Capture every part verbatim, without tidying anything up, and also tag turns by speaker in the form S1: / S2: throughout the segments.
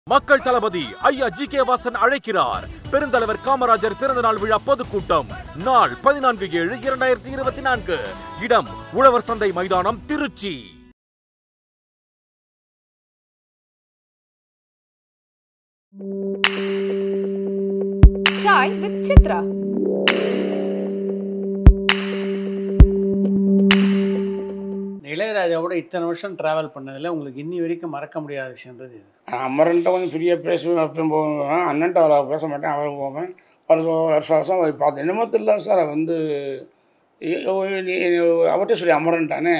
S1: மக்கள் தளபதி ஐயா G K Vasan அழைக்கிறார். பெருந்தலைவர் காமராஜர் பிறந்தநாள் விழா பொதுக்கூட்டம் நாள் பதினான்கு ஏழு இரண்டாயிரத்தி இருபத்தி நான்கு. இடம் உழவர் சந்தை மைதானம், திருச்சி.
S2: Chai with Chitra.
S3: இளையராஜாவோட இத்தனை வருஷம் ட்ராவல் பண்ணதில் உங்களுக்கு இன்னி வரைக்கும் மறக்க முடியாத விஷயன்றது இது.
S4: அமரன்ட்ட கொஞ்சம் ஃப்ரீயாக பேசுவேன், அப்பயும் போவேன். அண்ணன்ட்ட அவ்வளோ பேச மாட்டேன், அவரும் போவேன். வருஷம் வருஷம் வருஷம் போய் பார்த்தேன். என்னமோ தெரியல சார், வந்து அவர்கிட்ட சொல்லி அமரன்ட்டானே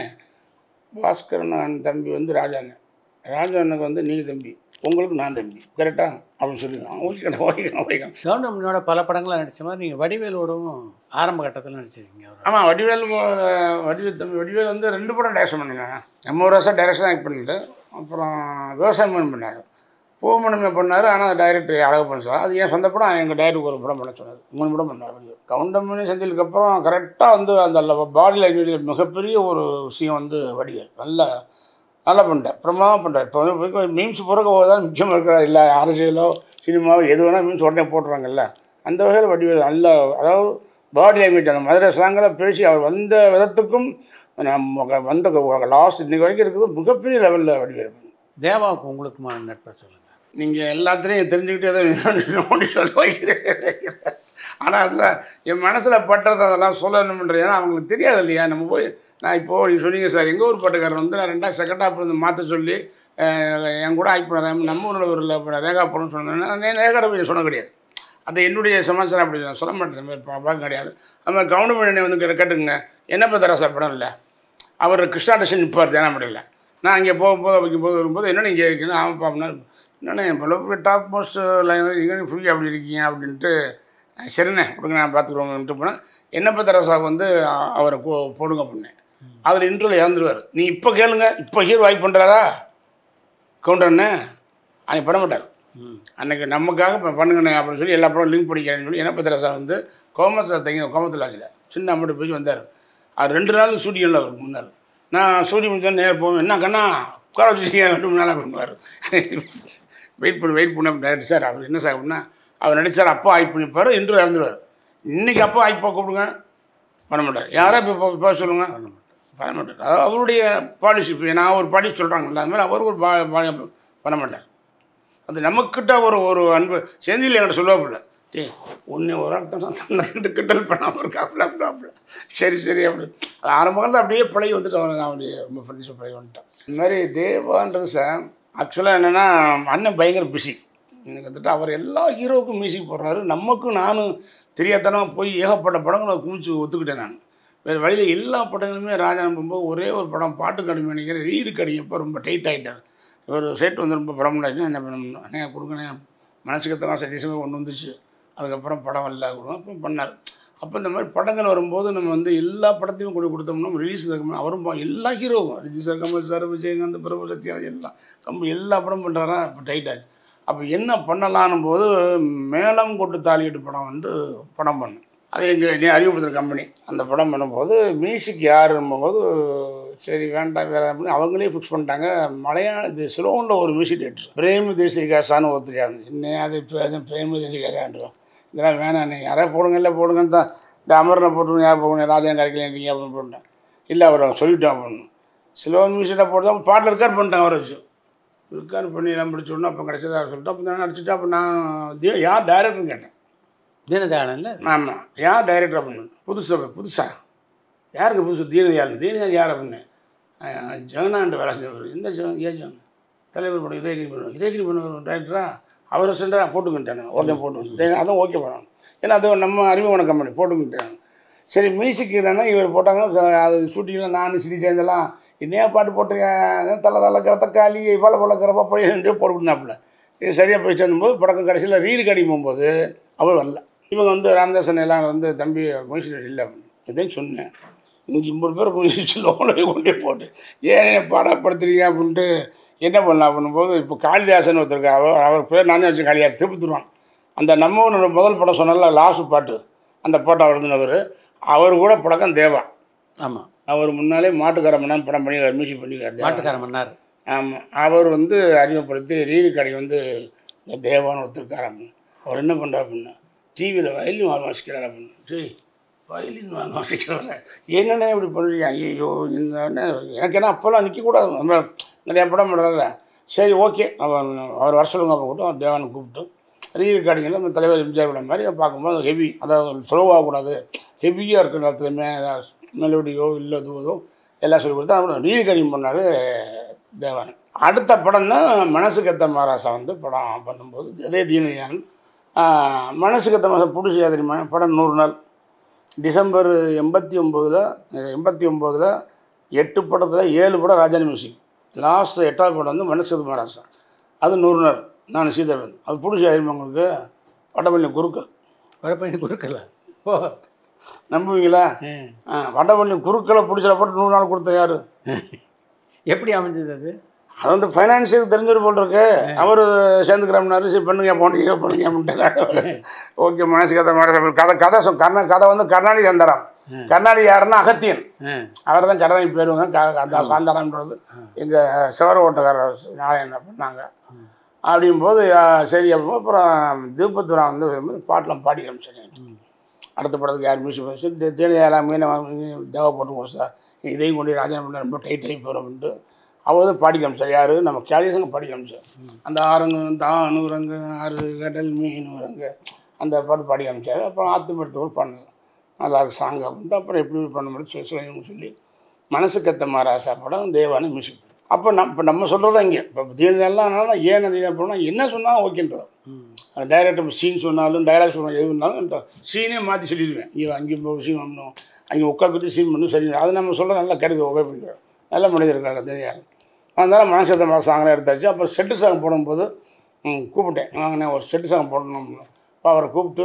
S4: பாஸ்கரன் தம்பி வந்து ராஜாண்ணன், ராஜாண்ணனுக்கு வந்து நீங்கள் தம்பி, உங்களுக்கு நான் தம்பி, கரெக்டாக அப்படின்னு சொல்லிடுவேன். ஓகேண்ணா ஓகேண்ணா ஓகேண்ணா.
S3: கவுண்டமணியோட பல படங்களை நடித்த மாதிரி நீங்கள் வடிவேலோடவும் ஆரம்ப கட்டத்தில் நடிச்சிருக்கீங்க.
S4: ஆமாம், வடிவேல் வடிவேல் தம்பி வடிவேல் வந்து ரெண்டு படம் டைரக்ஷன் பண்ணிருக்காங்க. நம்ம ஒரு வருஷம் டைரக்ஷன் ஆக்ட் பண்ணிட்டு அப்புறம் விவசாயம் பண்ணார், பூமணமே பண்ணார். ஆனால் டைரக்டர் அழகப்பன் சார், அது என் சொந்த படம். எங்கள் டைரக்டருக்கு ஒரு படம் பண்ண சொன்னார், மூணு படம் பண்ணார். கவுண்டமணி செஞ்சதுக்கப்புறம் கரெக்டாக வந்து அந்த பாடி லாங்குவேஜ் மிகப்பெரிய ஒரு விஷயம் வந்து வடிவேல் நல்லா நல்லா பண்ணிட்டார், பிரமாதம் பண்ணுறார். இப்போ வந்து மீம்ஸ் பிறகு தான் முக்கியமாக இருக்கிறார். இல்லை அரசியலோ சினிமாவோ எது வேணால் மீம்ஸ் உடனே போட்டுறாங்கல்ல, அந்த வகையில் வடிவேல் நல்லா, அதாவது பாடி லாங்குவேஜ் அந்த மதுரை சாங்கெல்லாம் பேசி அவர் வந்த விதத்துக்கும் நம்ம வந்த லாஸ்ட் இன்னைக்கு வரைக்கும் இருக்குது மிகப்பெரிய லெவலில் வடிவேல்.
S3: தேவாவுக்கு உங்களுக்குமா நட்பை சொல்லுங்கள்.
S4: நீங்கள் எல்லாத்துலேயும் தெரிஞ்சுக்கிட்டே தான் சொல்ல வைக்கிறேன். ஆனால் அதில் என் மனசில் பட்டது அதெல்லாம் சொல்லணுன்றது, ஏன்னா அவங்களுக்கு தெரியாது இல்லையா. நம்ம போய் நான் இப்போது நீங்கள் சொன்னீங்க சார், எங்கள் ஊர் பாட்டுக்காரர் வந்து நான் ரெண்டாவது செகண்ட் ஹாஃப் வந்து மாற்ற சொல்லி என் கூட ஆக்ட் பண்ணுறேன், நம்ம ஊரில் ஒரு ரேகா போடணும்னு சொன்னேன். நான் ரேகா போய் சொன்ன கிடையாது, அது என்னுடைய சமாச்சாரம். அப்படி நான் சொல்ல மாட்டேன், மாதிரி பார்க்க கிடையாது. அது மாதிரி கவுண்டமணி வந்து கேட்டுக்குங்க, என்ன பத்திரா சார் படம் இல்லை, அவர் கிருஷ்ணா டேஷன் நிற்பார் தேனா முடியல. நான் இங்கே போகும்போது வைக்கும்போது வரும்போது என்ன நீங்கள் இருக்கீங்க, ஆமாம் பாப்பா என்னென்ன இப்போ டாப் மோஸ்ட் லைன் எங்கே ஃப்ரீ அப்படி இருக்கீங்க அப்படின்ட்டு, சரிண்ணே கொடுங்க நான் பார்த்துக்குறோம்ன்ட்டு போனேன். என்ன பத்திரா சார் வந்து அவரை போடுங்க அப்படின்னேன். அதில் இன்ட்ரோவில் இறந்துருவார். நீ இப்போ கேளுங்க, இப்போ ஹீரோ வாய்ப்பு பண்ணுறாரா கவுண்டர்ண்ணே, அன்றைக்கி பண்ண மாட்டார். அன்றைக்கி நமக்காக இப்போ பண்ணுங்கண்ணே அப்படின்னு சொல்லி எல்லா படம் லிங்க் படிக்கிறேன்னு சொல்லி என்ன பத்திரா சார் வந்து கோமத்தில் தங்கி கோமத்தில் ஆச்சில் சின்ன அம்மட்டு போய் வந்தார். அது ரெண்டு நாள் ஷூட்டிங்கில் அவருக்கு முன்னாள். நான் ஷூட்டிங் முடிஞ்சா நேரம் போவேன், என்ன கண்ணா உட்கார வச்சுருக்கீங்க ரெண்டு மூணு நாளாக பண்ணுவார். வெயிட் பண்ணி வெயிட் பண்ண டேரக்டர் சார் அவர் என்ன சார் அப்படின்னா, அவர் நடித்தார் அப்பா ஆய்ப்பு பண்ணிப்பார், இன்ட்ரோ இறந்துருவார். இன்றைக்கி அப்பா ஆய்ப்பா கூப்பிடுங்க, பண்ண மாட்டார். யாரா இப்போ இப்போ சொல்லுங்கள், பண்ண மாட்டார். அதாவது அவருடைய பாலிசி, இப்போ நான் ஒரு பாலிசி சொல்கிறாங்கல்ல, அது மாதிரி அவர் ஒரு பண்ண மாட்டார். அது நமக்கிட்ட ஒரு ஒரு அன்பு செந்தில் என்கிட்ட சொல்லுவாப்புல, டே ஒன்று ஒரு ஆட்டம் தன்னை கிண்டல் பண்ணாமல் இருக்காப்புல அப்படின்னாப்புல. சரி சரி அப்படி அது ஆரம்பத்தில் அப்படியே பழகி வந்துட்டு அவன் அவனுடைய ரொம்ப ஃப்ரெண்ட்ஸும் பழகி வந்துட்டான். இந்த மாதிரி தேவான்றது சார் ஆக்சுவலாக என்னென்னா அண்ணன் பயங்கர பிஸி. எனக்கு வந்துட்டு அவர் எல்லா ஹீரோவுக்கும் மியூசிக் போடுறாரு. நமக்கும் நானும் தெரியாதனமாக போய் ஏகப்பட்ட படங்களை குமிச்சு ஒத்துக்கிட்டேன். நான் வேறு வழியில் எல்லா படங்களுமே ராஜா நம்பும்போது ஒரே ஒரு படம் பாட்டு கடுமை நினைக்கிறேன், ரீரு கடிங்கப்போ ரொம்ப டைட் ஆகிட்டார். ஒரு செட் வந்து ரொம்ப படம் முன்னாடி என்ன பண்ணணும் அண்ணே கொடுங்கண்ணே, மனசுக்கத்தெல்லாம் சட்டிஸ்ஃபை ஒன்று வந்துச்சு. அதுக்கப்புறம் படம் இல்லை கொடுங்க, அப்புறம் பண்ணார். அப்போ இந்த மாதிரி படங்கள் வரும்போது நம்ம வந்து எல்லா படத்தையும் கொண்டு கொடுத்தோம்னா ரிலீஸ் இருக்கும். அவரும் எல்லா ஹீரோவும் ரிஜி சார், கமல் சார், விஜயகாந்த், பிரபு சத்யராஜ் எல்லாம் கம்பு எல்லா படம் பண்ணுறாரா. இப்போ டைட் ஆச்சு. அப்போ என்ன பண்ணலான்னும் போது மேளம் கொட்டு தாலியட்டு படம் வந்து படம் பண்ணேன். அது எங்கள் அறிவுறுத்துகிற கம்பெனி அந்த படம் பண்ணும்போது மியூசிக் யாருன்னும்போது சரி வேண்டாம் வேறு அப்படின்னு அவங்களே ஃபிக்ஸ் பண்ணிட்டாங்க. மலையாள இது சிலோனில் ஒரு மியூசிக் டேரக்டர் பிரேம தேசிகாசான்னு ஒருத்தருக்காங்க. இன்னும் அது பிரேம தேசிகாசான்றோம், இதெல்லாம் வேணாண்ணே யாராவது போடுங்க, இல்லை போடுங்கன்னு தான் இந்த அமரனை போட்டுருங்க, யார் போடுங்க ராஜா கிடைக்கலன்றீங்க அப்படின்னு போட்டேன். இல்லை அவர் சொல்லிவிட்டோம் அப்படின்னு சிலோன் மியூசிக்கில் போட்டு தான் பாட்டில் ரெக்கார்ட் பண்ணிட்டேன். அவரை வச்சு ரெக்கார்ட் பண்ணி எல்லாம் முடிச்சோன்னா அப்போ கிடச்சதா சொல்லிட்டு அப்போ நான் நடிச்சுட்டு அப்போ நான் யார் டைரக்டர்னு கேட்டேன்.
S3: தீனதயாளன் இல்லை,
S4: ஆமாம் யார் டைரக்டர் அப்படின்னு. புதுசாக புதுசா யாருக்கு புதுசு, தீனதயாளன். தீனதயாள் யார் அப்படின்னு ஜெகனாண்டு வேலை செஞ்சவர். இந்த ஜெகன் ஏ ஜெகன் தலைவர் படம் இதயகிரி பண்ணுவார், இதயகிரி பண்ணுவார் டைரக்டரா. அவரை சென்றாக போட்டுக்கிட்டேன், உடனே போட்டு அதுவும் ஓகே பண்ணணும். ஏன்னா அது நம்ம அறிமுகமான கம்பெனி போட்டுக்கிட்டேன். சரி மியூசிக் இல்லைன்னா இவர் போட்டாங்க. அது ஷூட்டிங்கில் நான் சிடி சேர்ந்தெல்லாம் என்னையா பாட்டு போட்டிருக்கேன், தலை தலைக்கிற தக்காளி பல பழக்கிறப்ப போய் போட்டு கொடுத்தாப்புல. இது சரியாக போய் சேர்ந்தும்போது படக்கம் கடைசியில் ரீல் கடிக்கும் போகும்போது அவர் வரல. இவங்க வந்து ராமதாசன் எல்லாம் வந்து தம்பி மியூசிக் இல்லை இதுன்னு சொன்னேன். இங்கே ஐம்பது பேர் மியூசிக் லோனில் கொண்டே போட்டு ஏன் பாடப்படுத்துறீங்க அப்படின்ட்டு என்ன பண்ணலாம் அப்படின்போது இப்போ காளிதாசன் ஒருத்தருக்கு அவர் அவர் பேர் நான் தான் வச்சு காளிதாஸ் திருப்பத்துருவான். அந்த நம்ம ஒன்று முதல் படம் சொன்னால லாஸ்ட் பாட்டு அந்த பாட்டு அவர் இருந்தவர். அவர் கூட பழக்கம் தேவா.
S3: ஆமாம்,
S4: அவர் முன்னாலே மாட்டுக்கார மன்னார் படம் பண்ணி மியூசிக் பண்ணிக்கார்.
S3: மாட்டுக்கார மன்னார்
S4: ஆமாம், அவர் வந்து அறிமுகப்படுத்தி ரீதி கடை வந்து இந்த தேவான்னு ஒருத்தருக்கார் அப்படின்னு. அவர் என்ன பண்ணுறாரு அப்படின்னா டிவியில் வயலின் வாங்க வாசிக்கிறார் அப்படின்னு. சரி, வயலின் வாங்க வாசிக்கிறவங்க என்னென்ன இப்படி பண்ணுறீங்க? ஐயோ, இந்த எனக்கு என்ன அப்போல்லாம் நிற்கக்கூடாது, நம்ம நிறையா படம் பண்ணுறதில்ல. சரி, ஓகே, அவர் அவர் வர சொல்லுங்க. அப்போ கூப்பிட்டு அவர் தேவானை கூப்பிட்டு ரீதி கார்டிங்கில் நம்ம தலைவர் எம்ஜிஆர் விட மாதிரி பார்க்கும்போது ஹெவி, அதாவது ஸ்லோவாகக்கூடாது, ஹெவியாக இருக்கிற நேரத்துலையுமே மெலோடியோ இல்லை இதுவோ எல்லாம் சொல்லி கொடுத்தா அப்புறம் ரீதி கார்டிங் பண்ணார் தேவான். அடுத்த படம் தான் மனசுக்கத்த மகாராசா வந்து படம் பண்ணும்போது அதே தீனதயான் மனசுக்கத்த மகாராசா பிடிச்சி தெரியுமா படம் நூறு நாள் டிசம்பர் எண்பத்தி ஒம்போதில் எண்பத்தி ஒம்போதில் எட்டு படத்தில் ஏழு படம் ராஜானி மியூசிக். லாஸ்ட் எட்டாவது படம் வந்து மனசுக்கத்த மகாராசா, அது நூறு நாள். நான் சீதரன் அது பிடிச்சி ஆயிருமா உங்களுக்கு? வடபள்ளி குருக்கள்.
S3: வடபள்ளி குருக்கள் ஓ
S4: நம்புவீங்களா? ஆ, வடபள்ளி குருக்களை பிடிச்ச போட்டு நூறு நாள் கொடுத்த யார்?
S3: எப்படி அமைஞ்சது அது?
S4: அது வந்து ஃபைனான்ஸுக்கு தெரிஞ்சது போல் இருக்கு. அவர் சேர்ந்துக்கிறாரு, சரி பண்ணுங்க போனீங்க பண்ணுங்க அப்படின்ட்டு. ஓகே, மனசு கதை மாதிரி கதை கதை சொ கர்ண கதை வந்து கருணாநிதி அந்தரம். கருணாநிதி யாருன்னா அகத்தியன், அவர் தான் கருணாநிதி பேருவாங்க. அந்த சாந்தாரன்றது எங்கள் சிவர ஓட்டக்காரர் நாராயணன் பண்ணாங்க. அப்படிங்கும்போது சரி, அப்போ அப்புறம் தீபத்துரா வந்து பாட்டெலாம் பாடி காமிச்சாங்க. அடுத்த படத்துக்கு யார் மியூசிக் தேனியாலாம் மீனை தேவை போட்டுருவோம் சார், இதையும் கொண்டு ராஜா பண்ண ரொம்ப டைட் ஆகி போகிறோம் அப்படின்ட்டு அவர் வந்து பாடி காமிச்சார். யார்? நம்ம கேலிசங்க பாடி காமிச்சார். அந்த ஆறுங்க தான் நூறுங்க ஆறு கடல் மீனுறங்க அந்த பாட்டு பாடி காமிச்சார். அப்புறம் ஆத்துமடுத்தவர் பண்ணது நல்லா சாங் அப்படின்ட்டு அப்புறம் எப்படி பண்ண முடியும் சொல்லி சொல்லி மனசுக்கத்த மகாராசா படம் தேவான மியூசிக். அப்போ நம் இப்போ நம்ம சொல்கிறது இங்கே இப்போ தீனதெல்லாம் ஏன் அது போனால் என்ன சொன்னாலும் ஓகேன்றது. அது டைரக்டர் சீன் சொன்னாலும் டைலாக் சொன்னாலும் எது இருந்தாலும் சீனே மாற்றி சொல்லிடுவேன். இங்கே அங்கே போய் சீன் பண்ணணும், அங்கே உட்காந்துட்டு சீன் பண்ணணும், சரி அது நம்ம சொல்ல நல்லா கிடையாது. ஓகே பண்ணிக்கிறோம், நல்ல மனிதர் இருக்காங்க தெரியாது. அதனால மனசத்த மாதிரி சாங்கெலாம் எடுத்தாச்சு. அப்புறம் செட்டு சாங் போடும்போது கூப்பிட்டேன், வாங்கினே ஒரு செட்டு சாங் போடணும். இப்போ அவரை கூப்பிட்டு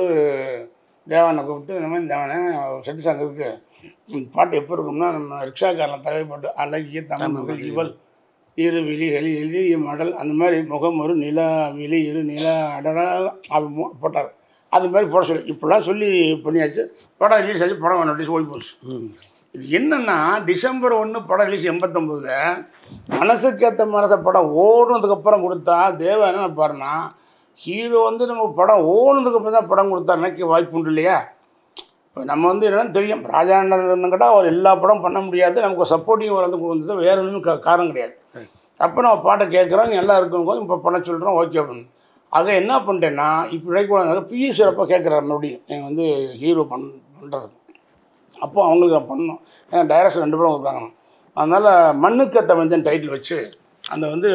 S4: தேவானை கூப்பிட்டு இந்த மாதிரி தேவானே செட்டு சாங் இருக்குது, பாட்டு எப்போ இருக்கும்னா நம்ம ரிக்ஷாக்காரன் தலைவர் பாட்டு அழகிய தமிழ் இவள் இரு விழி எலி எளிய மடல் அந்த மாதிரி முகம் ஒரு நிலா விழி இரு நிலா அடடா அப்படி போட்டார். அது மாதிரி போட சொல்லி இப்படிலாம் சொல்லி பண்ணியாச்சு. படம் ரிலீஸ் ஆச்சு, படம் நோட்டீஸ் ஓடி போச்சு. இது என்னென்னா டிசம்பர் ஒன்று படம் ரிலீஸ் எண்பத்தொம்போதில் மனசுக்கேற்ற மனசை படம் ஓடுனதுக்கப்புறம் கொடுத்தா தேவா என்ன பாருன்னா ஹீரோ வந்து நம்ம படம் ஓடுனதுக்கப்புறம் தான் படம் கொடுத்தா நினைக்க வாய்ப்பு உண்டு இல்லையா? இப்போ நம்ம வந்து என்னென்னு தெரியும், ராஜாண்ணன் கேட்டால் அவர் எல்லா படம் பண்ண முடியாது, நமக்கு சப்போர்ட்டிங் வந்து கொடுத்தது வேறு ஒன்றும் காரணம் கிடையாது. அப்போ நம்ம பாட்டை கேட்குறோம், நல்லா இருக்குன்னு இப்போ பண்ண சொல்கிறோம், ஓகே அப்படின்னு. அதை என்ன பண்ணிட்டேன்னா இப்போ நினைக்கூடாது பியூசி அப்போ கேட்குறாரு மறுபடியும் நீங்கள் வந்து ஹீரோ பண் பண்ணுறதுக்கு. அப்போ அவங்களுக்கு நான் பண்ணணும், ஏன்னா டைரக்ஷன் ரெண்டு படம் கொடுப்பாங்க. அதனால் மண்ணுக்கத்த மஞ்சள் டைட்டில் வச்சு அந்த வந்து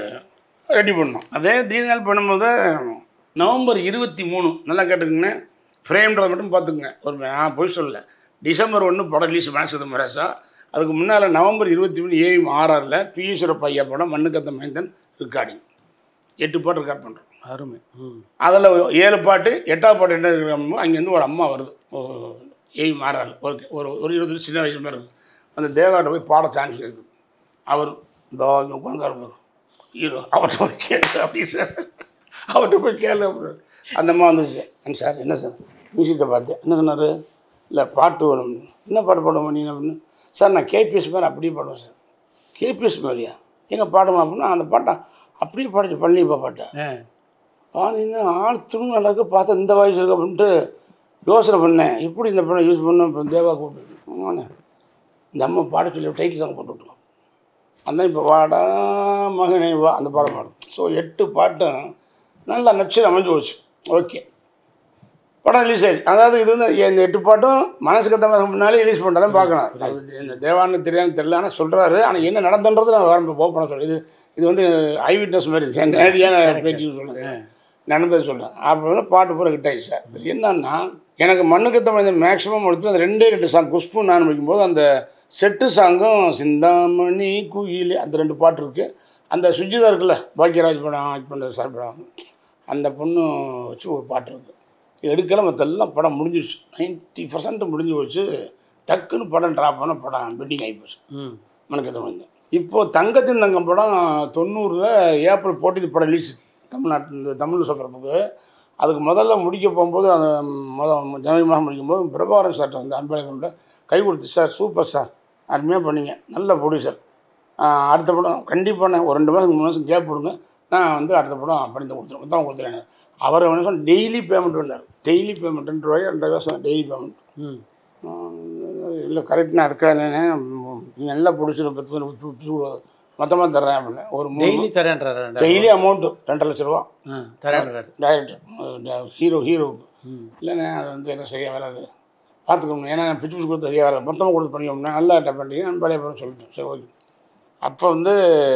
S4: ரெடி பண்ணோம். அதே தீனாள் பண்ணும்போது நவம்பர் இருபத்தி மூணு நல்லா கேட்டுக்குங்க, ஃப்ரேம்ன்றதை மட்டும் பார்த்துக்குங்க. ஒரு நான் போய் சொல்லலை, டிசம்பர் ஒன்று படம் ரிலீஸ் மனசுக்கத்த மகாராசா. அதுக்கு முன்னால் நவம்பர் இருபத்தி மூணு ஏவி ஆறாறில் பியூஸ்வரப்ப ஐயா படம் மண்ணுக்கத்த மைந்தன் ரெக்கார்டிங் எட்டு பாட்டு ரெக்கார்ட் பண்ணுறோம்.
S3: அருமை.
S4: அதில் ஏழு பாட்டு எட்டாவது பாட்டு என்ன இருக்கிறோமோ அங்கேருந்து ஒரு அம்மா வருது ஏவி ஆறாறில் ஒரு ஒரு ஒரு இருபது சின்ன வயசு மாதிரி இருக்கும். அந்த தேவாட்ட போய் பாட சான்ஸ் இருக்குது. அவர் இந்த உட்காந்து ஹீரோ அவர்கிட்ட போய் கேளு அப்படின்னு அவர்கிட்ட போய் கேளு அப்படின்னு அந்த அம்மா வந்துச்சு. சார் என்ன சார் மியூசிக்கை பார்த்தேன், என்ன சொன்னார்? இல்லை பாட்டு வேணும். என்ன பாட்டு பாடுவோம் நீங்கள் அப்படின்னு. சார் நான் கேபிஎஸ் மாதிரி அப்படியே பாடுவேன் சார். கேபிஎஸ் மாதிரியா எங்கே பாடுமா அப்படின்னா அந்த பாட்டை அப்படியே பாடிச்சு பழனிப்பா பாட்டை. ஆ இன்னும் ஆள் துணி நடக்க பார்த்தா இந்த வயசு இருக்கு அப்படின்ட்டு யோசனை பண்ணேன், எப்படி இந்த படம் யூஸ் பண்ண. இப்போ தேவா கூப்பிட்டு இந்த அம்மா பாட சொல்லி டைட்டில் சாங் போட்டு விட்டுருவோம். அந்த இப்போ வாடா மகனே வா அந்த பாடம் பாடும். ஸோ எட்டு பாட்டும் நல்லா நச்சு அமைஞ்சு போச்சு. ஓகே, படம் ரிலீஸ் ஆயிடுச்சு. அதாவது இது வந்து இந்த எட்டு பாட்டும் மனசுக்கத்த முன்னாலே ரிலீஸ் பண்ணதான் பார்க்கணும். அது இந்த தேவான்னு தெரியாதுன்னு தெரியல, ஆனால் சொல்கிறாரு. ஆனால் என்ன நடந்துன்றது நான் வர ஓப்பனாக சொல்கிறேன். இது இது வந்து ஐ விட்னஸ் மாதிரி நேரடியான பேட்டி சொல்லுங்கள், நடந்தது சொல்கிறேன். அப்போ வந்து பாட்டு பூரா ஹிட் ஆகிடுச்சு சார். என்னன்னா எனக்கு மண்ணுக்கத்த மனிதன் மேக்ஸிமம் எடுத்து அந்த ரெண்டே ரெண்டு சாங் குஷ்பு நான் முடிக்கும்போது அந்த செட்டு சாங்கும் சிந்தாமணி குயில் அந்த ரெண்டு பாட்டு இருக்குது. அந்த சுஜிதா இருக்குல்ல பாக்கியராஜ் படம் ஆக்ட் பண்ணுறது சார் படம், அந்த பொண்ணு வச்சு ஒரு பாட்டு இருக்குது. எடுக்கல மற்றெல்லாம் படம் முடிஞ்சிடுச்சு. நைன்ட்டி பர்சன்ட் முடிஞ்சு போச்சு. டக்குன்னு படம் ட்ராப் பண்ண படம் பெண்டிங் ஆகி போச்சு மண்ணுக்கத்த மனிதன். இப்போது தங்கத்தின் தங்கம் படம் தொண்ணூறில் ஏப்ரல் போட்டி படம் ரிலீஸ் தமிழ்நாட்டில் இந்த தமிழ் சொல்கிறப்புக்கு. அதுக்கு முதல்ல முடிக்க போகும்போது அந்த முதல் ஜனவரி மாதம் முடிக்கும்போது பிரபாகரன் சார்ட்ட வந்து அன்பழகன் கை கொடுத்து சார் சூப்பர் சார் அருமையாக பண்ணிங்க, நல்ல ப்ரொடியூசர், அடுத்த படம் கண்டிப்பாக நான் ஒரு ரெண்டு மாதம் மூணு மாதம் கேப் கொடுங்க, நான் வந்து அடுத்த படம் பண்ணி கொடுத்துருவேன், மொத்தம் கொடுத்துருவேன். அவர் என்ன சொன்ன டெய்லி பேமெண்ட் வந்தார். டெய்லி பேமெண்ட் ரெண்டு ரூபாய் ரெண்டு ரூபாய் சொன்னேன் டெய்லி பேமெண்ட். இல்லை கரெக்ட் நான் இருக்கேன், நல்லா பிடிச்சி பத்து மொத்தமாக தர்றேன் அப்படின்னு ஒரு
S3: டெய்லி தரேன்றாரு.
S4: டெய்லி அமௌண்ட்டு ரெண்டரை லட்ச ரூபா
S3: தரேன்றாரு
S4: டைரக்டர் ஹீரோ ஹீரோவுக்கு. இல்லைண்ணே அது வந்து எனக்கு சரியாக வராது, பார்த்துக்கணும், ஏன்னா நான் பிச்சு பிடிச்சி கொடுத்து சரியாக வராது, மொத்தமாக கொடுத்து பண்ணிக்கோம்னா நல்லா டப் பண்ணிங்க நான் பழைய படம் சொல்லிட்டேன். சரி ஓகே. அப்போ வந்து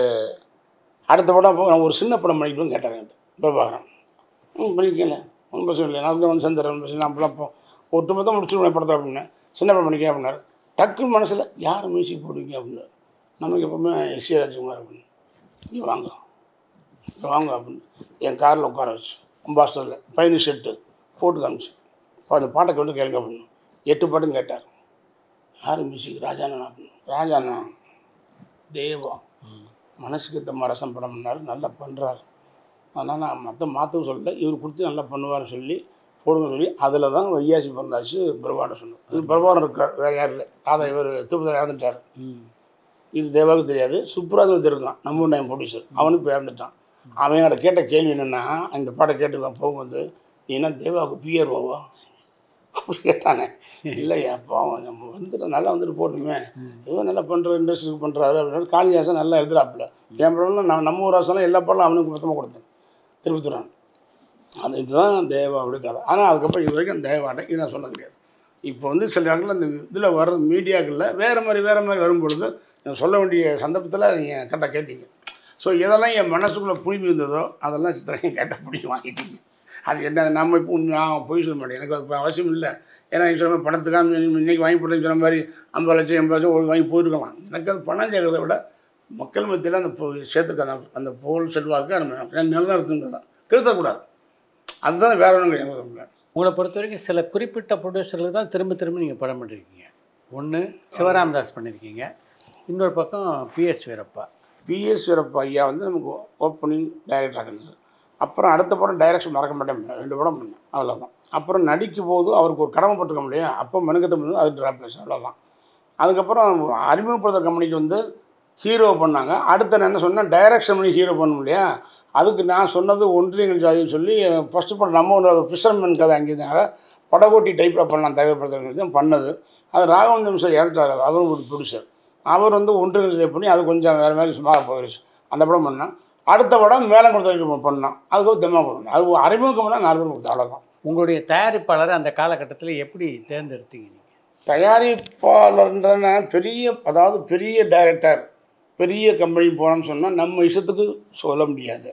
S4: அடுத்த படம் அப்போ நான் ஒரு சின்ன படம் பண்ணிக்கணும்னு கேட்டார் என்கிட்ட பிரபாகரன். ம் பண்ணிக்கல ஒன்றும் பிரச்சனை இல்லை, நான் வந்து வந்து சேர்ந்துறேன் ஒன்றும் பிரச்சனை, அப்பெல்லாம் அப்போ ஒட்டு மொத்தம் முடிச்சுடுவேன் படத்தை அப்படின்னேன். சின்ன படம் பண்ணிக்க அப்படின்னாரு. டக்குன்னு மனசில் யார் மியூசிக் போடுவீங்க அப்படின்னாரு. நமக்கு எப்போவுமே எஸ் ஏ ராஜ்குமார் அப்படின்னு. நீ வாங்க நீ வாங்க அப்படின்னு என் காரில் உட்கார வச்சு அம்பாஸ்டரில் பயணி ஷெட்டு போட்டு காமிச்சு இப்போ அந்த பாட்டை கொண்டு கேளுங்க அப்படின்னு எட்டு பாட்டும் கேட்டார். யார் மியூசிக்? ராஜாண்ணா அப்படின்னு. ராஜாண்ணா தேவா மனசுக்கு இந்த ரசம் படம் பண்ணார், நல்லா பண்ணுறாரு, அதனால் நான் மற்ற மாற்றவும் சொல்லலை, இவர் கொடுத்து நல்லா பண்ணுவார்னு சொல்லி போடுங்க சொல்லி அதில் தான் வையாசி பிறந்தாச்சு பிரபாகரன் சொன்னார். இது பிரபாகரன் இருக்கார், வேறு யாரும் இல்லை. அதை இவர் திருப்பதி இறந்துட்டார். இது தேவாவுக்கு தெரியாது, சுப்ராஜுக்கு தெரியும், நம்ம ஊர் ப்ரொடியூசர், அவனுக்கு இப்போ இறந்துட்டான். அவன் என்னோட கேட்ட கேள்வி என்னென்னா, இந்த பாட்டை கேட்டுக்குவான் போகும்போது, நீ என்ன தேவாவுக்கு பிஆர் ஓவா அப்படி கேட்டானே. இல்லையா பாவம் நம்ம வந்துட்டு நல்லா வந்துட்டு போட்டுமே, ஏதோ நல்லா பண்ணுறது இண்டஸ்ட்ரிக்கு பண்ணுறாரு அப்படின்னு. காளிதாசன் நல்லா எழுதுறாப்புல. என் படம்லாம் நான் நம்ம ஊர் ஆசெல்லாம் எல்லா படம் அவனுக்கு மொத்தமாக கொடுத்தேன் திருப்பத்துறான். அந்த இதுதான் தேவாவுடைய கதை. ஆனால் அதுக்கப்புறம் இது வரைக்கும் தேவாட்டை இது நான் சொல்ல கிடையாது. இப்போ வந்து சில இடங்களில் இந்த இதில் வர்ற மீடியாக்களில் வேறு மாதிரி வேறு மாதிரி வரும்பொழுது நான் சொல்ல வேண்டிய சந்தர்ப்பத்தில் நீங்கள் கரெக்டாக கேட்டீங்க. ஸோ எதெல்லாம் என் மனசுக்குள்ளே புரிஞ்சு இருந்ததோ அதெல்லாம் சித்திரையும் கேட்டால் பிடிக்கும் வாங்கிட்டீங்க. அது என்ன நம்ம இப்போ நான் போய் சொல்ல மாட்டேன், எனக்கு அது அவசியம் இல்லை. ஏன்னா நீங்கள் சொன்ன பணத்துக்காக இன்றைக்கி வாங்கி போட்டேன்னு சொன்ன மாதிரி ஐம்பது லட்சம் எண்பது லட்சம் ஒரு வாங்கி போயிருக்கலாம். எனக்கு அது பணம் சேர்க்கிறத விட மக்கள் மத்தியில் அந்த சேர்த்துக்கான அந்த புகழ் செல்வாக்கு நம்ம நிலநிறுத்துங்கிறது தான், கெடுத்தக்கூடாது. அதுதான் வேற ஒன்றும் கிடையாது.
S3: உங்களை பொறுத்த வரைக்கும் சில குறிப்பிட்ட ப்ரொடியூசர்களுக்கு தான் திரும்ப திரும்ப நீங்கள் படம் பண்ணியிருக்கீங்க. ஒன்று சிவராமதாஸ் பண்ணியிருக்கீங்க, இன்னொரு பக்கம் பிஎஸ் வீரப்பா.
S4: பிஎஸ் வீரப்பா ஐயா வந்து நமக்கு ஓப்பனிங் டைரக்டர் ஆகிருந்தது. அப்புறம் அடுத்த படம் டைரக்ஷன் மறக்க மாட்டேன், ரெண்டு படம் பண்ணேன், அவ்வளோதான். அப்புறம் நடிக்கும் போது அவருக்கு ஒரு கடமைப்பட்டிருக்க முடியும், அப்போ மனுக்கத்தை பண்ணி அது ட்ராப் ஆச்சு, அவ்வளோதான். அதுக்கப்புறம் அறிமுகப்படுத்த கம்பெனிக்கு வந்து ஹீரோ பண்ணாங்க. அடுத்த நான் என்ன சொன்னேன், டைரக்ஷன் பண்ணி ஹீரோ பண்ண இல்லையா, அதுக்கு நான் சொன்னது ஒன்றியங்கள் ஜாதின்னு சொல்லி ஃபஸ்ட்டு படம் நம்ம ஒரு ஃபிஷர்மேன் கதை அங்கேருந்தாங்க, படகோட்டி டைப்பில் பண்ணலாம் தேவைப்படுறது பண்ணது. அது ராகவந்தம் சார் இறந்தார், அவர் ஒரு ப்ரொடியூசர். அவர் வந்து ஒன்றியங்கள் ஜாதி பண்ணி அது கொஞ்சம் வேறு மாதிரி சும்மா போயிடுச்சு. அந்த படம் பண்ணால் அடுத்த படம் மேலே கொடுத்த பண்ணோம், அதுக்கு தெம்மா கொடுக்கணும். அது அறிமுகம் பண்ணால் நாலு பேர் கொடுத்தோம், அவ்வளோதான்.
S3: உங்களுடைய தயாரிப்பாளரை அந்த காலகட்டத்தில் எப்படி தேர்ந்தெடுத்தீங்க நீங்கள்?
S4: தயாரிப்பாளர்ன்றன பெரிய, அதாவது பெரிய டைரக்டர் பெரிய கம்பெனி போனோம்னு சொன்னால் நம்ம இஷ்டத்துக்கு சொல்ல முடியாது,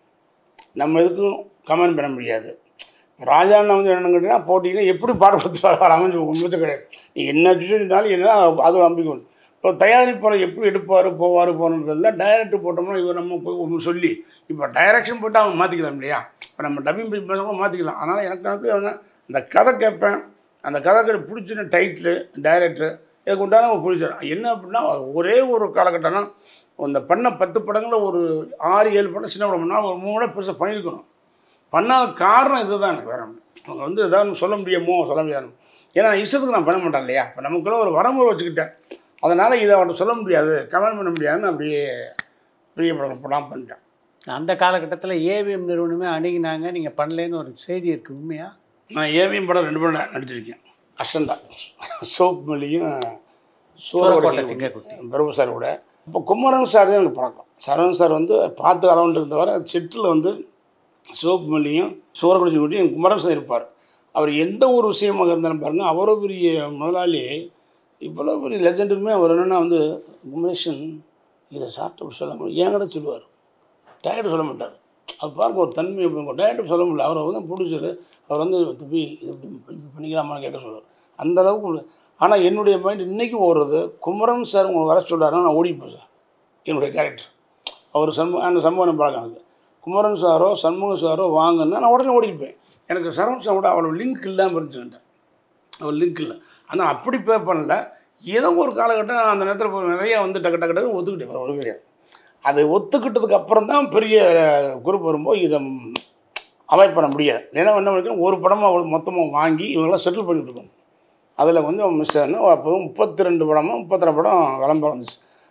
S4: நம்ம இதுக்கும் கமெண்ட் பண்ண முடியாது. ராஜாண்ணா வந்து என்னென்னு கேட்டிங்கன்னா போட்டிங்கன்னா எப்படி பாட கொடுத்துருவார் அமைஞ்சு உண்மைத்து கிடையாது. நீங்கள் என்ன இருந்தாலும் என்ன அது நம்பிக்கை. இப்போ தயாரிப்பாளர் எப்படி எடுப்பார் போவார் போனதில்லை, டைரக்டர் போட்டோம்னா இவர் நம்ம போய் ஒன்று சொல்லி இப்போ டைரக்ஷன் போட்டு அவங்க மாற்றிக்கலாம் இல்லையா. இப்போ நம்ம டப்பிங் போய் பேசுகிறவங்க மாற்றிக்கலாம். அதனால் எனக்கு எனக்கு அவனை அந்த கதை கேட்பேன், அந்த கதை பிடிச்சின டைட்டிலு டைரக்டர் இதுக்கு உண்டான ஒரு பிடிச்சிடும். என்ன அப்படின்னா ஒரே ஒரு காலகட்டம்னா அந்த பண்ண பத்து படங்களில் ஒரு ஆறு ஏழு படம் சின்ன படம் பண்ணால் ஒரு மூணு பெருசாக பண்ணியிருக்கணும். பண்ணாத காரணம் இது தான். எனக்கு வேறு அவங்க வந்து எதாவது சொல்ல முடியுமோ சொல்ல முடியாது, ஏன்னா இஷ்டத்துக்கு நான் பண்ண மாட்டேன் இல்லையா. இப்போ நமக்குள்ள ஒரு வரமுறை வச்சுக்கிட்டேன், அதனால் இதை அவன்கிட்ட சொல்ல முடியாது, கமெண்ட் பண்ண முடியாதுன்னு அப்படியே பெரிய படம் படம் பண்ணிட்டேன்.
S3: அந்த காலகட்டத்தில் ஏவிஎம் நிறுவனமே அணுகினாங்க, நீங்கள் பண்ணலேன்னு ஒரு செய்தி இருக்குது, உண்மையா?
S4: நான் ஏவிஎம் படம் ரெண்டு படம் நடிச்சிருக்கேன். அசந்தா சோப் மல்லியும்
S3: சோரக்கோட்டை சிங்கக்குட்டி
S4: பிரபு சார் கூட. இப்போ குமரன் சார் தான் எனக்கு பழக்கம். சரவணன் சார் வந்து பார்த்து அளவுன்ட்டு இருந்தவரை செட்டில் வந்து சோப் மல்லியும் சோரக்கோட்டை சிங்கக்குட்டியும் குமரன் சார் இருப்பார். அவர் எந்த ஒரு விஷயமாக இருந்தாலும் பாருங்கள், அவ்வளோ பெரிய முதலாளி, இவ்வளோ பெரிய லெஜெண்டுமே அவர் என்னென்னா வந்து குமரேஷன் இதை சாப்பிட்டு சொல்ல முடியும் என்கிட்ட சொல்லுவார், டயர்ட்டு சொல்ல மாட்டார். அது பார்க்க ஒரு தன்மை டயர்ட்டு சொல்ல முடியல. அவர் வந்து ப்ரொடியூசர், அவர் வந்து தப்பி இது இப்படி பண்ணிக்கலாமான்னு கேட்க சொல்லுவார், அந்தளவுக்கு. ஆனால் என்னுடைய மைண்ட் இன்றைக்கும் ஓடுறது, குமரன் சார் உங்களை வர சொல்கிறாருன்னா நான் ஓடிப்பேன் சார். என்னுடைய கேரக்டர் அவர் சண்முக அந்த சண்முகம் பழக்கம் எனக்கு. குமரன் சாரோ சண்முக சாரோ வாங்கன்னா நான் உடனே ஓடிப்பேன். எனக்கு சரவணன் சார் கூட அவ்வளோ லிங்க் இல்லாமல் இருந்துச்சுக்கிட்டேன், அவ்வளோ லிங்க் இல்லை. ஆனால் அப்படி பே பண்ணல, ஏதோ ஒரு காலகட்டம் அந்த நேரத்தில் நிறையா வந்து டக்கு டக்கு டக்கு ஒத்துக்கிட்டேன். ஒரு கிடையாது, அதை ஒத்துக்கிட்டதுக்கு அப்புறம் தான் பெரிய குரூப் வரும்போது இதை அவாய்ட் பண்ண முடியாது. ஏன்னா என்ன பண்ணிக்கணும், ஒரு படமாக அவ்வளோ மொத்தமாக வாங்கி இவங்களாம் செட்டில் பண்ணிட்டு இருக்கணும். அதில் வந்து மிஸ் ஆனால் அப்போ முப்பத்தி ரெண்டு படமும் முப்பத்தி ரெண்டு படம் விளம்பரம் வந்துச்சு.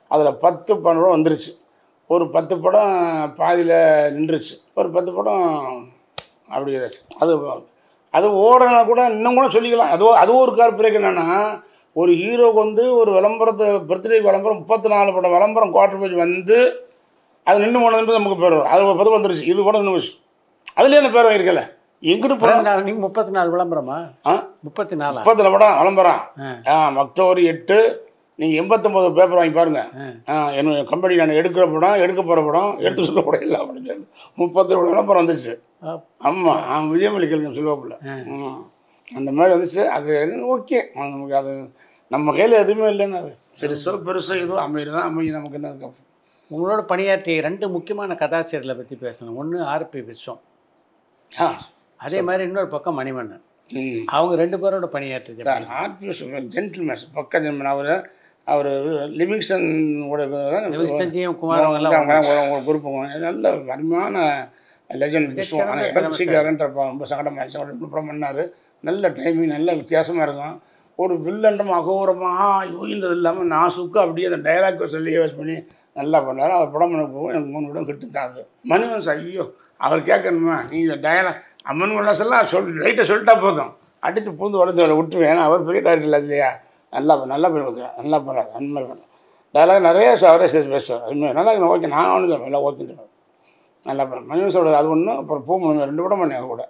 S4: அதில் பத்து படம் வந்துருச்சு. ஒரு பத்து படம் பாதியில் நின்றுச்சு, ஒரு பத்து படம் அப்படி அது அது ஓடனா கூட இன்னும் கூட சொல்லிக்கலாம். அதுவும் அதுவும் ஒரு கார் பிரேக் என்னென்னா, ஒரு ஹீரோக்கு வந்து ஒரு விளம்பரத்தை பர்த்டே விளம்பரம் முப்பத்தி நாலு படம் விளம்பரம் குவார்டர் பேஜ் வந்து அது நின்று போனதுன்றது நமக்கு பேர் வரும். அது ஒரு பத்து வந்துருச்சு, இது கூட நின்று போச்சு. அதுலேயே என்ன பேர் வாங்கியிருக்கல எங்கிட்டு போனால்
S3: நீங்கள் முப்பத்தி நாலு விளம்பரமா? ஆ முப்பத்தி நாலு
S4: முப்பத்தி நாலு படம் விளம்பரம். ஆ அக்டோபர் எட்டு நீங்கள் எண்பத்தொம்போது பேப்பர் வாங்கி பாருங்கள். ஆ என்னோட கம்பெனி நான் எடுக்கிற படம், எடுக்க போகிற படம், எடுத்து சொல்ல கூட இல்லை அப்படின்னு சொல்லி முப்பத்தி ஏழு விளம்பரம் வந்துச்சு. ஆமாம், ஆ விஜயமலிக்கல் சொல்லுவாப்புல. ம் அந்த மாதிரி வந்துச்சு. அது ஓகே, நமக்கு அது நம்ம கையில் எதுவுமே இல்லைன்னு, அது பெருசோ பெருசோ எதுவும் அமைது தான் அமையும். நமக்கு என்ன இருக்கு?
S3: உங்களோட பணியாற்றிய ரெண்டு முக்கியமான கதாசிரியர்களை பற்றி பேசணும். ஒன்று ஆர்பி விஸ்வம்,
S4: ஆ
S3: அதே மாதிரி இன்னொரு பக்கம் மணிவண்ணன். அவங்க ரெண்டு பேரோட பணியாற்றி
S4: ஆர்பி விஸ்வம் ஜென்டில்மேன், பக்க ஜென்மன். அவர் அவர் லிவிங்ஸ்டன்
S3: குமார்
S4: அவங்க குரூப் நல்ல அருமையான லெஜண்ட் விஸ்வம். ஆனால் சீக்கிரன்றப்ப ரொம்ப சங்கடமாகிடுச்சு. அவர் படம் பண்ணார், நல்ல டைமிங், நல்ல வித்தியாசமாக இருக்கும். ஒரு வில்லண்டம் அகோரமாக யோகின்றது இல்லாமல் நான் சுக்கு அப்படியே அந்த டைலாக் சொல்லி யூஸ் பண்ணி நல்லா பண்ணார். அவர் படம் பண்ண போகும் எனக்கு மூணு விடம் கிட்டுத்தாது. மணிவன்ஸ் ஐயோ அவர் கேட்கணுமா, நீங்கள் டயலாக் அம்மன் விளாசெல்லாம் சொல் லைட்டை சொல்லிட்டா போதும், அடித்து பூந்து வளர்ந்து அவரை விட்டுருவேன். ஏன்னா அவர் பெரிய டைரக்டர் இல்லை இல்லையா, நல்லா நல்லா பண்ணி கொடுத்துருவேன், நல்லா பண்ணார். அன்மை பண்ண டைலாக் நிறைய அவரே சேர்த்து பேசுவார். அருமை நல்லா ஓகே, நான் ஒன்று நல்லா ஓகே நல்லா பண்ணேன். மணிவன்ஸோட அது ஒன்று, அப்புறம் பூ மணி ரெண்டு படம் பண்ணேன் கூட.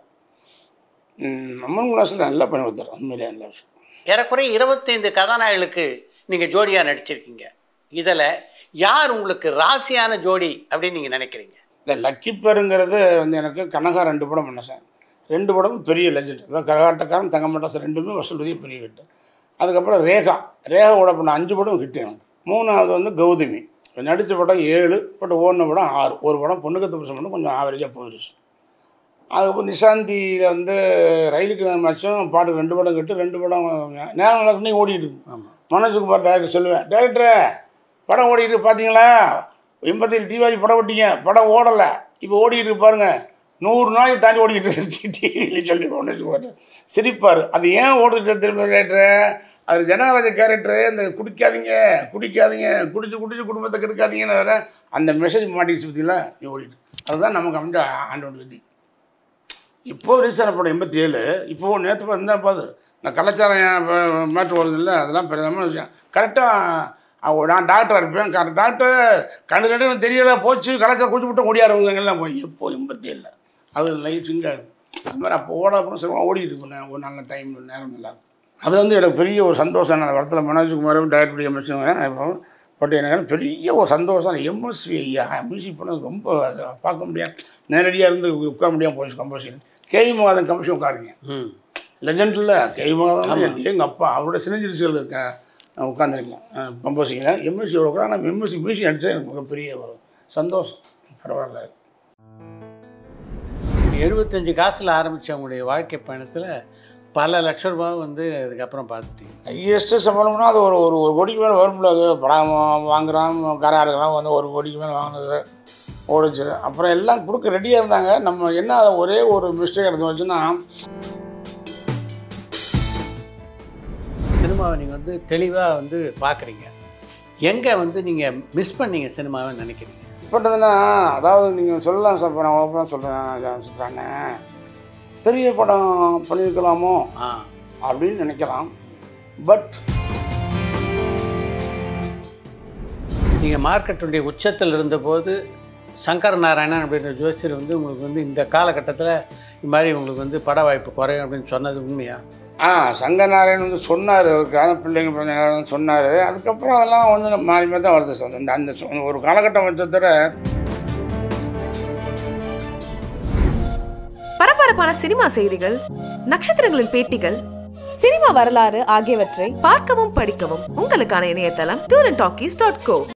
S4: அம்மன் விளாசில் நல்லா பண்ணி கொடுத்தார், உண்மையிலே நல்ல விஷயம்.
S3: ஏறக்குறைய இருபத்தைந்து கதாநாயகளுக்கு நீங்கள் ஜோடியாக நடிச்சிருக்கீங்க. இதில் யார் உங்களுக்கு ராசியான ஜோடி அப்படின்னு நீங்கள் நினைக்கிறீங்க?
S4: இல்லை, லக்கி பேருங்கிறது வந்து எனக்கு கனகா ரெண்டு படம் பண்ணேன் சார். ரெண்டு படமும் பெரிய லெஜண்ட். அதாவது கரகாட்டக்காரன், தங்கமட்டாசு ரெண்டுமே வசூல் பெரிய ஹிட்டு. அதுக்கப்புறம் ரேகா, ரேகாவோட பண்ண அஞ்சு படம் ஹிட்டு எனக்கு. மூணாவது வந்து கௌதமி, நடித்த படம் ஏழு, பட் ஓடின படம் ஆறு. ஒரு படம் பொண்ணுக்கத்து புருஷன் மட்டும் கொஞ்சம் ஆவரேஜாக போயிடுச்சு. அதுக்கப்புறம் நிஷாந்தியில் வந்து ரயிலுக்கு மச்சும் பாட்டு ரெண்டு படம் கட்டு, ரெண்டு படம் நேரம் நடக்குன்னே ஓடிட்டு இருக்கு. ஆமாம், மனோஜ்குமார் டேரக்டர் சொல்லுவேன், டேரக்டரே படம் ஓடிட்டு பார்த்தீங்களா, எண்பத்தேழு தீபாவளி படம் ஓட்டிங்க, படம் ஓடலை, இப்போ ஓடிக்கிட்டு பாருங்கள், நூறு நாளைக்கு தாண்டி ஓடிக்கிட்டு இருந்துச்சு டிவியில் சொல்லி மனோஜ்குமார் சிரிப்பார். அது ஏன் ஓடுதுட்டு திரும்ப டேரக்டரு, அது ஜனகராஜ கேரக்டரு, இந்த குடிக்காதீங்க குடிக்காதீங்க குடிச்சு குடிச்சு குடும்பத்தை கெடுக்காதீங்கன்னு வேறு அந்த மெசேஜ் மாட்டிக்கிச்சு பற்றிங்களா, நீ ஓடிட்டு. அதுதான் நமக்கு அமைஞ்ச ஆண்டோட விதி. இப்போது ரீசன் படம் எண்பத்தி ஏழு, இப்போது நேற்று இருந்தால் பாது நான் கலாச்சாரம் மாற்று வருது இல்லை, அதெல்லாம் பெருதான விஷயம். கரெக்டாக நான் டாக்டராக இருப்பேன், டாக்டர் கண்ணு கண்டு தெரியல போச்சு, கலாச்சாரம் குடிச்சு விட்டு ஓடியாருவங்கெல்லாம் போய் எப்போது எண்பத்தி ஏழில் அது லைஃப் சிங்காது. அது மாதிரி அப்போ ஓட அப்புறம் சரி ஓடிட்டு இருக்கேன் ஒரு நல்ல டைம் நேரம் நல்லாயிருக்கும். அது வந்து எனக்கு பெரிய ஒரு சந்தோஷம். நான் படத்தில் மனோஜ்குமாரும் டைரக்டர் எம்எஸ்சி பட் எனக்கு பெரிய ஒரு சந்தோஷம். எம்எஸ்வி ஐயா மியூசிக் பண்ணது ரொம்ப பார்க்க முடியாது, நேரடியாக இருந்து உட்கார முடியாமல் போயிடுச்சு. கம்போசிஷன் கேவி மகாதன் கம்போசிஷன் உட்காருங்க, லெஜண்ட் இல்லை கேவி மகாதன் எங்கள் அப்பா அவரோட சினஞ்சிரிச்சிகள் இருக்க உட்காந்துருக்கேன் கம்போசிங்கில். எம்எஸ்சியோட கூட ஆனால் எம்எஸ்சி மியூசிக் அடித்தா எனக்கு மிகப்பெரிய ஒரு சந்தோஷம். பரவாயில்ல.
S3: எழுபத்தஞ்சு காசில் ஆரம்பித்த உங்களுடைய வாழ்க்கை பயணத்தில் பல லட்ச ரூபா வந்து அதுக்கப்புறம் பார்த்துட்டீங்க.
S4: ஹையஸ்ட்டு சம்பளம்னா அது ஒரு ஒரு ஒரு கோடிக்கு மேலே வரும்ல. அது படம் வாங்குறான் கராடுகள்லாம் வந்து ஒரு கோடிக்கு மேலே வாங்கினது ஓடிச்சு. அப்புறம் எல்லாம் கொடுக்க ரெடியாக இருந்தாங்க. நம்ம என்ன ஒரே ஒரு மிஸ்டேக் எடுத்து வச்சுன்னா,
S3: சினிமாவை நீங்கள் வந்து தெளிவாக வந்து பார்க்குறீங்க, எங்கே வந்து நீங்கள் மிஸ் பண்ணீங்க சினிமாவை நினைக்கிறீங்க?
S4: மிஸ் பண்ணுறதுன்னா, அதாவது நீங்கள் சொல்லலாம் சார், இப்போ நான் ஓப்பனாக சொல்கிறேன் சித்ரானே, பெரிய படம் பண்ணியிருக்கலாமோ அப்படின்னு நினைக்கலாம். பட்
S3: நீங்கள் மார்க்கெட்டுடைய உச்சத்தில் இருந்தபோது சங்கர் நாராயணன் அப்படின்ற ஜோசியர் வந்து உங்களுக்கு வந்து இந்த காலகட்டத்தில் இது மாதிரி உங்களுக்கு வந்து பட வாய்ப்பு குறையும் அப்படின்னு சொன்னது உண்மையா?
S4: ஆ சங்கர் நாராயணன் வந்து சொன்னார், அவருக்கான பிள்ளைங்க பிள்ளைங்க சொன்னார். அதுக்கப்புறம் அதெல்லாம் வந்து மாறி மாறி தான் வருது சார். அந்த அந்த ஒரு காலகட்டம் வச்சத்தோட
S2: பரபரப்பான சினிமா செய்திகள், நட்சத்திரங்களின் பேட்டிகள், சினிமா வரலாறு ஆகியவற்றை பார்க்கவும் படிக்கவும் உங்களுக்கான இணையதளம் tour and talkies dot go.